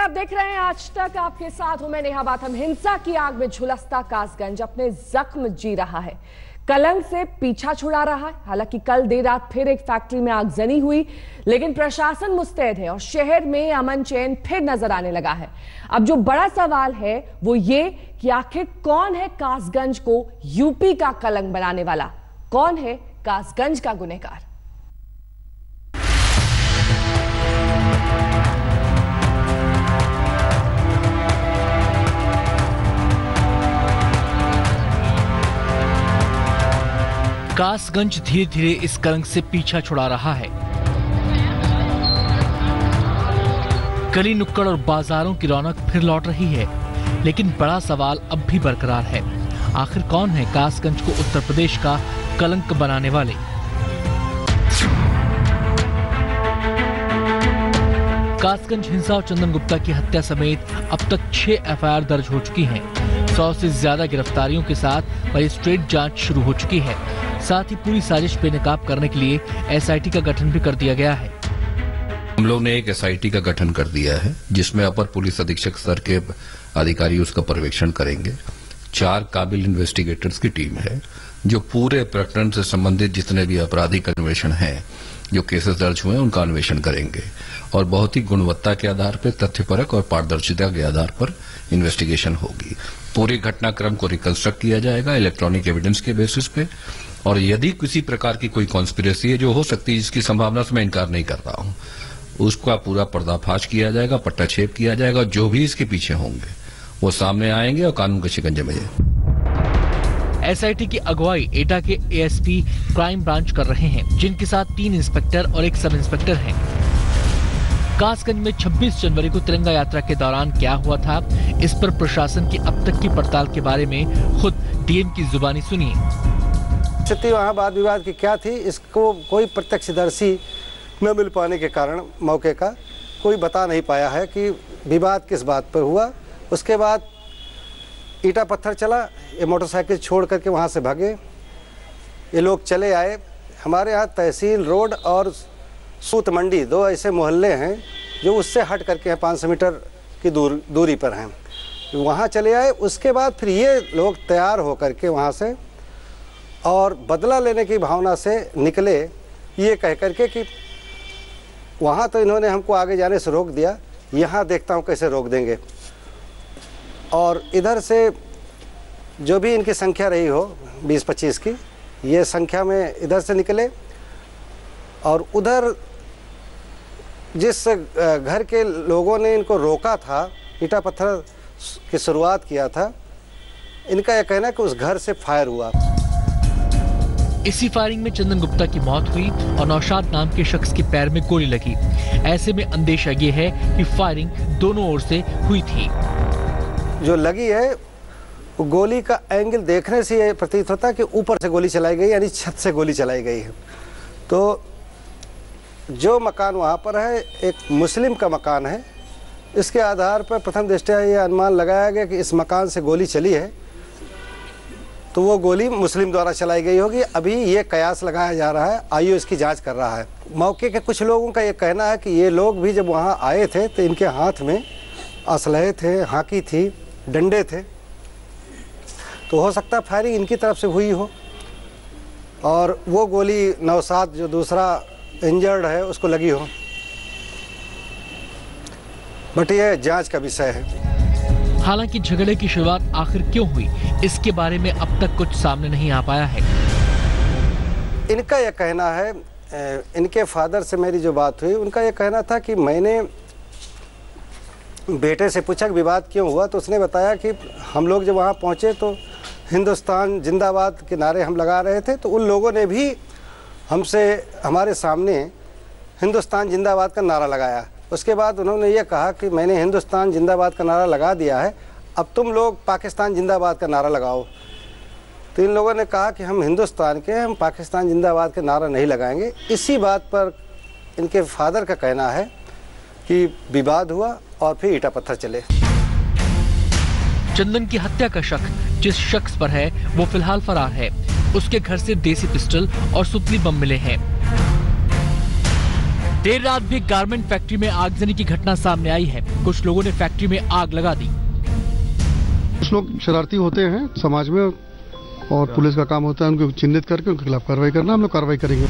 नमस्कार, आप देख रहे हैं आज तक। आपके साथ हूं मैं नेहा बाथम। हिंसा की आग में झुलसता कासगंज अपने जख्म जी रहा है, कलंक से पीछा छुड़ा रहा है। हालांकि कल देर रात फिर एक फैक्ट्री में आगजनी हुई, लेकिन प्रशासन मुस्तैद है और शहर में अमन चैन फिर नजर आने लगा है। अब जो बड़ा सवाल है वो ये कि आखिर कौन है कासगंज को यूपी का कलंक बनाने वाला, कौन है कासगंज का गुनहगार। कासगंज धीरे धीरे इस कलंक से पीछा छुड़ा रहा है। गली नुक्कड़ और बाजारों की रौनक फिर लौट रही है, लेकिन बड़ा सवाल अब भी बरकरार है। आखिर कौन है कासगंज को उत्तर प्रदेश का कलंक बनाने वाले। कासगंज हिंसा और चंदन गुप्ता की हत्या समेत अब तक 6 एफआईआर दर्ज हो चुकी हैं। 100 से ज्यादा गिरफ्तारियों के साथ मजिस्ट्रेट जांच शुरू हो चुकी है। साथ ही पूरी साजिश बेनकाब करने के लिए एसआईटी का गठन भी कर दिया गया है। हम लोग ने एक एसआईटी का गठन कर दिया है, जिसमें अपर पुलिस अधीक्षक स्तर के अधिकारी उसका पर्यवेक्षण करेंगे। 4 काबिल इन्वेस्टिगेटर्स की टीम है, जो पूरे प्रकरण से संबंधित जितने भी आपराधिक अन्वेषण हैं, जो केसेस दर्ज हुए हैं, उनका अन्वेषण करेंगे और बहुत ही गुणवत्ता के आधार पर, तथ्यपरक और पारदर्शिता के आधार पर इन्वेस्टिगेशन होगी। पूरे घटनाक्रम को रिकंस्ट्रक्ट किया जाएगा इलेक्ट्रॉनिक एविडेंस के बेसिस पे, और यदि किसी प्रकार की कोई कॉन्स्पिरेसी है जो हो सकती है, जिसकी संभावना से मैं इनकार नहीं कर रहा हूं, उसका पूरा पर्दाफाश किया जाएगा, पट्टाछेप किया जाएगा। जो भी इसके पीछे होंगे वो सामने आएंगे और कानून के शिकंजे में जाएंगे। एसआईटी की अगुवाई एटा के एएसपी क्राइम ब्रांच कर रहे हैं, जिनके साथ 3 इंस्पेक्टर और 1 सब इंस्पेक्टर हैं। कासगंज में 26 जनवरी को तिरंगा यात्रा के दौरान क्या हुआ था, इस पर प्रशासन की अब तक की पड़ताल के बारे में खुद डीएम की जुबानी सुनिए। स्थिति वहाँ वाद विवाद की क्या थी, इसको कोई प्रत्यक्षदर्शी न मिल पाने के कारण मौके का कोई बता नहीं पाया है कि विवाद किस बात पर हुआ। उसके बाद ईटा पत्थर चला, ये मोटरसाइकिल छोड़ करके वहाँ से भागे, ये लोग चले आए। हमारे यहाँ तहसील रोड और सूत मंडी 2 ऐसे मोहल्ले हैं जो उससे हट करके हैं, 500 मीटर की दूरी पर हैं। वहाँ चले आए। उसके बाद फिर ये लोग तैयार होकर के वहाँ से और बदला लेने की भावना से निकले, ये कह करके कि वहाँ तो इन्होंने हमको आगे जाने से रोक दिया, यहाँ देखता हूँ कैसे रोक देंगे। और इधर से जो भी इनकी संख्या रही हो 20-25 की, ये संख्या में इधर से निकले और उधर जिस घर के लोगों ने इनको रोका था, ईटा पत्थर की शुरुआत किया था, इनका यह कहना है कि उस घर से फायर हुआ। इसी फायरिंग में चंदन गुप्ता की मौत हुई और नौशाद नाम के शख्स के पैर में गोली लगी। ऐसे में अंदेशा ये है कि फायरिंग दोनों ओर से हुई थी। जो लगी है वो गोली का एंगल देखने से ये प्रतीत होता है कि ऊपर से गोली चलाई गई, यानी छत से गोली चलाई गई है। तो जो मकान वहाँ पर है एक मुस्लिम का मकान है। इसके आधार पर प्रथम दृष्टया ये अनुमान लगाया गया कि इस मकान से गोली चली है, तो वो गोली मुस्लिम द्वारा चलाई गई होगी। अभी ये कयास लगाया जा रहा है, आईओ इसकी जांच कर रहा है। मौके के कुछ लोगों का ये कहना है कि ये लोग भी जब वहाँ आए थे तो इनके हाथ में असलहे थे, हाकी थी, डंडे थे, तो हो सकता है फायरिंग इनकी तरफ से हुई हो और वो गोली नौशाद जो दूसरा इंजर्ड है उसको लगी हो। बट ये जांच का विषय है। हालांकि झगड़े की शुरुआत आखिर क्यों हुई, इसके बारे में अब तक कुछ सामने नहीं आ पाया है। इनका यह कहना है, इनके फादर से मेरी जो बात हुई, उनका यह कहना था कि मैंने बेटे से पूछा कि विवाद क्यों हुआ, तो उसने बताया कि हम लोग जब वहाँ पहुँचे तो हिंदुस्तान जिंदाबाद के नारे हम लगा रहे थे, तो उन लोगों ने भी हमसे हमारे सामने हिंदुस्तान जिंदाबाद का नारा लगाया। उसके बाद उन्होंने ये कहा कि मैंने हिंदुस्तान जिंदाबाद का नारा लगा दिया है, अब तुम लोग पाकिस्तान जिंदाबाद का नारा लगाओ। तो इन लोगों ने कहा कि हम हिंदुस्तान के, हम पाकिस्तान जिंदाबाद के नारा नहीं लगाएंगे। इसी बात पर इनके फादर का कहना है कि विवाद हुआ और फिर ईटा पत्थर चले। चंदन की हत्या का शक जिस शख्स पर है वो फिलहाल फरार है। उसके घर से देसी पिस्टल और सुतली बम मिले हैं। देर रात भी गारमेंट फैक्ट्री में आगजनी की घटना सामने आई है। कुछ लोगों ने फैक्ट्री में आग लगा दी। कुछ लोग शरारती होते हैं समाज में और पुलिस का काम होता है उनको चिन्हित करके उनके खिलाफ कार्रवाई करना। हम लोग कार्रवाई करेंगे।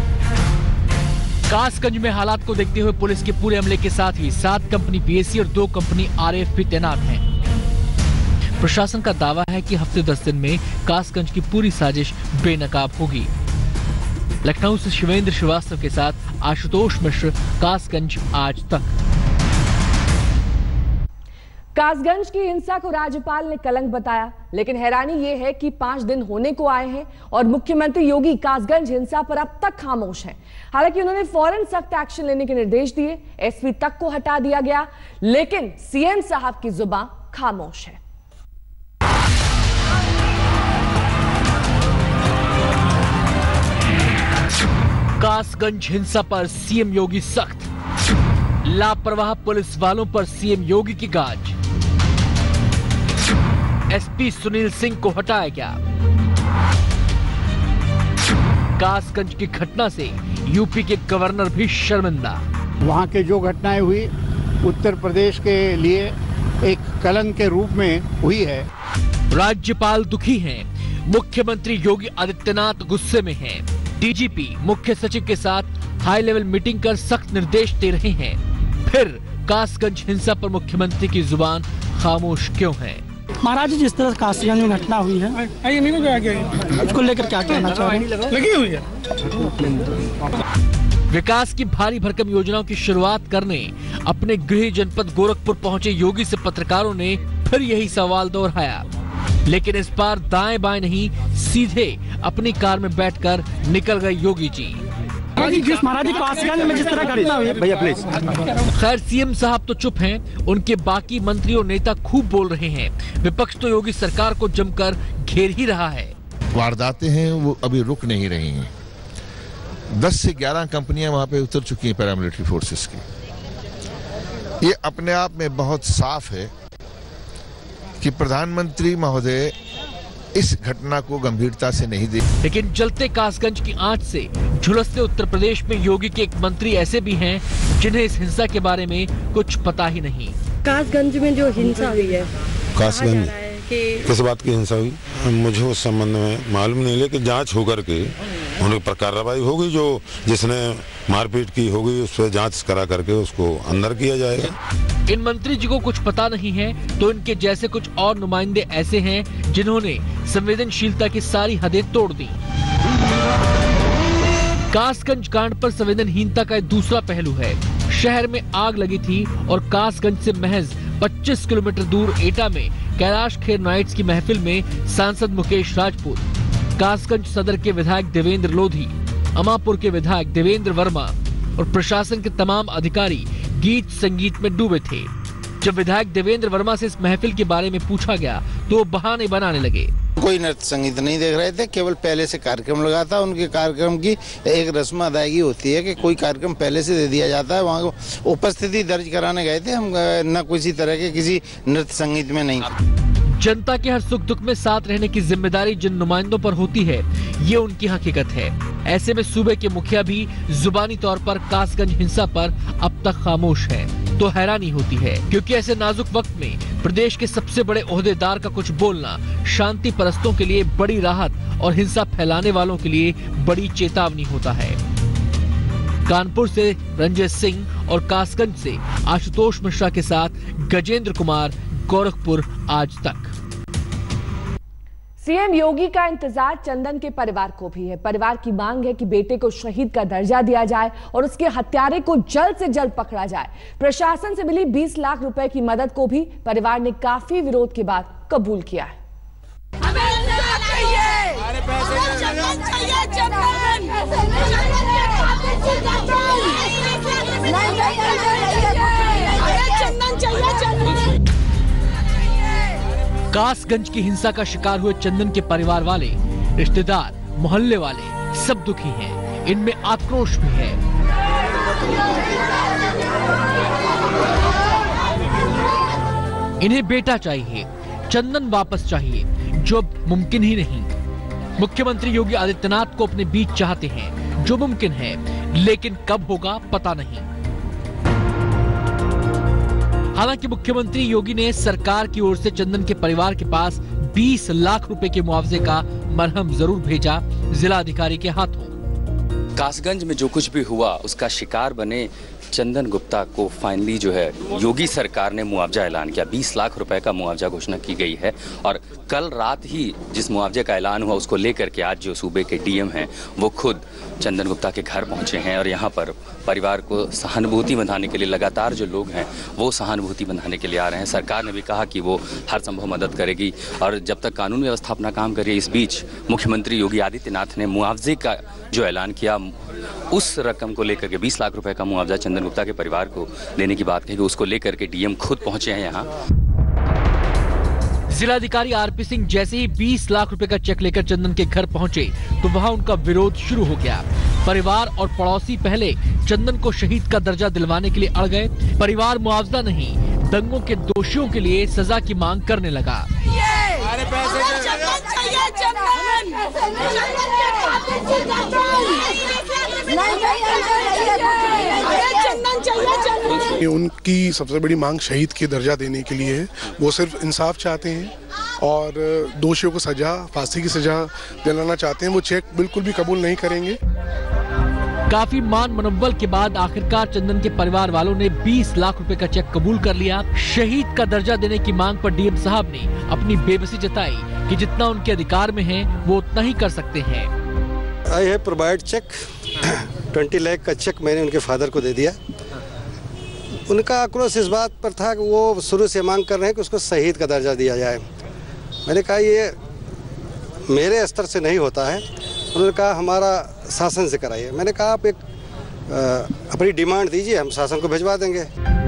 कासगंज में हालात को देखते हुए पुलिस के पूरे अमले के साथ ही 7 कंपनी पीएसी और 2 कंपनी आरएएफ भी तैनात हैं। प्रशासन का दावा है कि हफ्ते 10 दिन में कासगंज की पूरी साजिश बेनकाब होगी। लखनऊ से शिवेंद्र श्रीवास्तव के साथ आशुतोष मिश्र, कासगंज आज तक। कासगंज की हिंसा को राज्यपाल ने कलंक बताया, लेकिन हैरानी यह है कि 5 दिन होने को आए हैं और मुख्यमंत्री योगी कासगंज हिंसा पर अब तक खामोश हैं। हालांकि उन्होंने फौरन सख्त एक्शन लेने के निर्देश दिए, एसपी तक को हटा दिया गया, लेकिन सीएम साहब की जुबान खामोश है। कासगंज हिंसा पर सीएम योगी सख्त, लापरवाह पुलिस वालों पर सीएम योगी की गाज। एसपी सुनील सिंह को हटाया गया। कासगंज की घटना से यूपी के गवर्नर भी शर्मिंदा। वहां के जो घटनाएं हुई उत्तर प्रदेश के लिए एक कलंक के रूप में हुई है। राज्यपाल दुखी हैं, मुख्यमंत्री योगी आदित्यनाथ गुस्से में हैं। डीजीपी मुख्य सचिव के साथ हाई लेवल मीटिंग कर सख्त निर्देश दे रहे हैं। फिर कासगंज हिंसा पर मुख्यमंत्री की जुबान खामोश क्यों है? महाराज जिस तरह कासगंज में घटना हुई है उसको लेकर क्या कहना चाह रहे हैं? लगी हुई है। विकास की भारी भरकम योजनाओं की शुरुआत करने अपने गृह जनपद गोरखपुर पहुंचे योगी से पत्रकारों ने फिर यही सवाल दोहराया, लेकिन इस बार दाएं बाएं नहीं, सीधे अपनी कार में बैठकर निकल गए योगी जी। महाराज कासगंज में जिस तरह घटना हुई भैया प्लीज। खैर सीएम साहब तो चुप हैं, उनके बाकी मंत्री और नेता खूब बोल रहे हैं। विपक्ष तो योगी सरकार को जमकर घेर ही रहा है। वारदातें हैं वो अभी रुक नहीं रही हैं। 10 से 11 कंपनियां वहां पे उतर चुकी हैं पैरामिलिट्री फोर्सेस की। ये अपने आप में बहुत साफ है कि प्रधानमंत्री महोदय इस घटना को गंभीरता से नहीं दे। लेकिन जलते कासगंज की आंच से झुलसते उत्तर प्रदेश में योगी के एक मंत्री ऐसे भी हैं जिन्हें इस हिंसा के बारे में कुछ पता ही नहीं। कासगंज में जो हिंसा हुई है, कासगंज किस बात की हिंसा हुई मुझे उस संबंध में मालूम नहीं, लेकिन जांच होकर के उन पर कार्रवाई होगी। जो जिसने मारपीट की होगी उस पर जांच करा करके उसको अंदर किया जाएगा। इन मंत्री जी को कुछ पता नहीं है तो इनके जैसे कुछ और नुमाइंदे ऐसे हैं जिन्होंने संवेदनशीलता की सारी हदें तोड़ दी। कासगंज कांड पर संवेदनहीनता का दूसरा पहलू है। शहर में आग लगी थी और कासगंज से महज 25 किलोमीटर दूर एटा में कैलाश खेर नाइट्स की महफिल में सांसद मुकेश राजपूत, कासगंज सदर के विधायक देवेंद्र लोधी, अमापुर के विधायक देवेंद्र वर्मा और प्रशासन के तमाम अधिकारी गीत संगीत में डूबे थे। जब विधायक देवेंद्र वर्मा से इस महफिल के बारे में पूछा गया तो वो बहाने बनाने लगे। कोई नृत्य संगीत नहीं देख रहे थे, केवल पहले से कार्यक्रम लगा था। उनके कार्यक्रम की एक रस्म अदायगी होती है कि कोई कार्यक्रम पहले से दे दिया जाता है। वहाँ उपस्थिति दर्ज कराने गए थे हम, न किसी तरह के किसी नृत्य संगीत में नहीं। जनता के हर सुख दुख में साथ रहने की जिम्मेदारी जिन नुमाइंदों पर होती है, ये उनकी हकीकत है। ऐसे में सूबे के मुखिया भी जुबानी तौर पर कासगंज हिंसा पर अब तक खामोश है, तो हैरानी होती है, क्योंकि ऐसे नाजुक वक्त में प्रदेश के सबसे बड़े ओहदेदार का कुछ बोलना शांति परस्तों के लिए बड़ी राहत और हिंसा फैलाने वालों के लिए बड़ी चेतावनी होता है। कानपुर से रंजित सिंह और कासगंज से आशुतोष मिश्रा के साथ गजेंद्र कुमार, गोरखपुर आज तक। सीएम योगी का इंतजार चंदन के परिवार को भी है। परिवार की मांग है कि बेटे को शहीद का दर्जा दिया जाए और उसके हत्यारे को जल्द से जल्द पकड़ा जाए। प्रशासन से मिली 20 लाख रुपए की मदद को भी परिवार ने काफी विरोध के बाद कबूल किया है। कासगंज की हिंसा का शिकार हुए चंदन के परिवार वाले, रिश्तेदार, मोहल्ले वाले सब दुखी हैं। इनमें आक्रोश भी है। इन्हें बेटा चाहिए, चंदन वापस चाहिए, जो मुमकिन ही नहीं। मुख्यमंत्री योगी आदित्यनाथ को अपने बीच चाहते हैं, जो मुमकिन है, लेकिन कब होगा पता नहीं। हालांकि मुख्यमंत्री योगी ने सरकार की ओर से चंदन के परिवार के पास 20 लाख रुपए के मुआवजे का मरहम जरूर भेजा जिलाधिकारी के हाथों। कासगंज में जो कुछ भी हुआ उसका शिकार बने चंदन गुप्ता को फाइनली जो है योगी सरकार ने मुआवजा ऐलान किया। 20 लाख रुपए का मुआवजा घोषणा की गई है और कल रात ही जिस मुआवजे का ऐलान हुआ उसको लेकर के आज जो सूबे के डीएम हैं वो खुद चंदन गुप्ता के घर पहुंचे हैं और यहाँ पर परिवार को सहानुभूति बंधाने के लिए लगातार जो लोग हैं वो सहानुभूति बंधाने के लिए आ रहे हैं। सरकार ने भी कहा कि वो हर संभव मदद करेगी और जब तक कानून व्यवस्था अपना काम करे। इस बीच मुख्यमंत्री योगी आदित्यनाथ ने मुआवजे का जो ऐलान किया, उस रकम को लेकर के 20 लाख रुपए का मुआवजा चंदन गुप्ता के परिवार को देने की बात कही, उसको लेकर के डीएम खुद पहुंचे हैं यहाँ। जिलाधिकारी आरपी सिंह जैसे ही 20 लाख रुपए का चेक लेकर चंदन के घर पहुंचे तो वहां उनका विरोध शुरू हो गया। परिवार और पड़ोसी पहले चंदन को शहीद का दर्जा दिलवाने के लिए अड़ गए। परिवार मुआवजा नहीं, दंगों के दोषियों के लिए सजा की मांग करने लगा। उनकी सबसे बड़ी मांग शहीद की दर्जा देने के लिए है। वो सिर्फ इंसाफ चाहते हैं और दोषियों को सजा, फांसी की सजा दिलाना चाहते हैं। वो चेक बिल्कुल भी कबूल नहीं करेंगे। काफी मान मनोबल के बाद आखिरकार चंदन के परिवार वालों ने 20 लाख रुपए का चेक कबूल कर लिया। शहीद का दर्जा देने की मांग पर डीएम साहब ने अपनी बेबसी जताई कि जितना उनके अधिकार में है वो उतना ही कर सकते हैं। आई है प्रोवाइड चेक 20 लाख का चेक मैंने उनके फादर को दे दिया। उनका आक्रोश इस बात पर था कि वो शुरू से मांग कर रहे हैं कि उसको शहीद का दर्जा दिया जाए। मैंने कहा ये मेरे स्तर से नहीं होता है। उन्होंने कहा हमारा शासन से कराइए। मैंने कहा आप एक अपनी डिमांड दीजिए, हम शासन को भिजवा देंगे।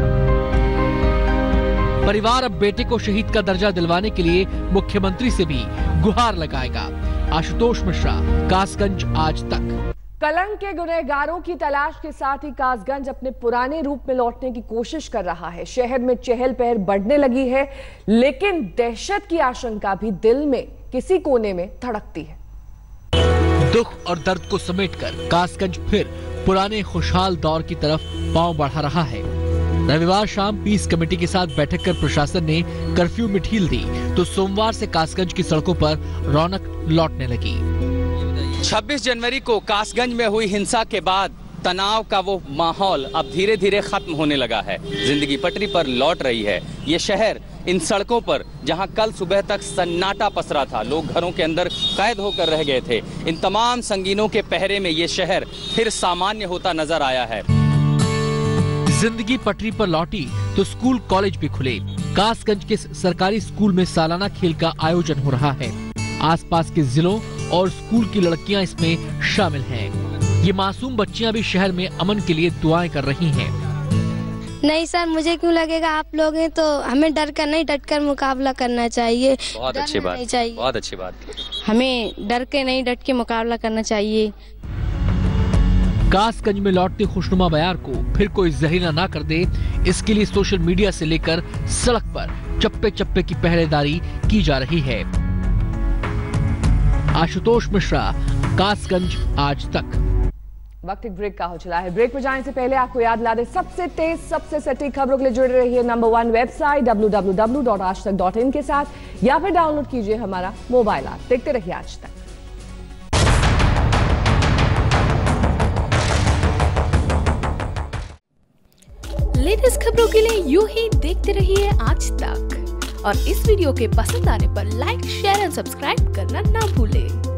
परिवार अब बेटे को शहीद का दर्जा दिलवाने के लिए मुख्यमंत्री से भी गुहार लगाएगा। आशुतोष मिश्रा, कासगंज आज तक। कलंक के गुनहगारों की तलाश के साथ ही कासगंज अपने पुराने रूप में लौटने की कोशिश कर रहा है। शहर में चहल पहल बढ़ने लगी है, लेकिन दहशत की आशंका भी दिल में किसी कोने में धड़कती है। दुख और दर्द को समेटकर कासगंज फिर पुराने खुशहाल दौर की तरफ पांव बढ़ा रहा है। रविवार शाम पीस कमेटी के साथ बैठक कर प्रशासन ने कर्फ्यू में ढील दी तो सोमवार से कासगंज की सड़कों पर रौनक लौटने लगी। 26 जनवरी को कासगंज में हुई हिंसा के बाद तनाव का वो माहौल अब धीरे धीरे खत्म होने लगा है। जिंदगी पटरी पर लौट रही है। ये शहर इन सड़कों पर जहां कल सुबह तक सन्नाटा पसरा था, लोग घरों के अंदर कैद होकर रह गए थे, इन तमाम संगीनों के पहरे में ये शहर फिर सामान्य होता नजर आया है। जिंदगी पटरी पर लौटी तो स्कूल कॉलेज भी खुले। कासगंज के सरकारी स्कूल में सालाना खेल का आयोजन हो रहा है। आसपास के जिलों और स्कूल की लड़कियां इसमें शामिल हैं। ये मासूम बच्चियां भी शहर में अमन के लिए दुआएं कर रही हैं। नहीं सर, मुझे क्यों लगेगा, आप लोग हैं तो हमें डर कर नहीं, डट कर मुकाबला करना चाहिए। बहुत अच्छी बात, बहुत अच्छी बात। हमें डर के नहीं, डट के मुकाबला करना चाहिए। कासगंज में लौटते खुशनुमा बयार को फिर कोई जहरीला ना कर दे, इसके लिए सोशल मीडिया से लेकर सड़क पर चप्पे चप्पे की पहरेदारी की जा रही है। आशुतोष मिश्रा, कासगंज आज तक। वक्त एक ब्रेक का हो चला है। ब्रेक पर जाने से पहले आपको याद ला दे, सबसे तेज सबसे सटीक खबरों के लिए जुड़े रहिए नंबर 1 वेबसाइट www.aajtak.in के साथ या फिर डाउनलोड कीजिए हमारा मोबाइल ऐप। देखते रहिए आज तक। लेटेस्ट खबरों के लिए यूं ही देखते रहिए आज तक और इस वीडियो के पसंद आने पर लाइक, शेयर और सब्सक्राइब करना ना भूलें।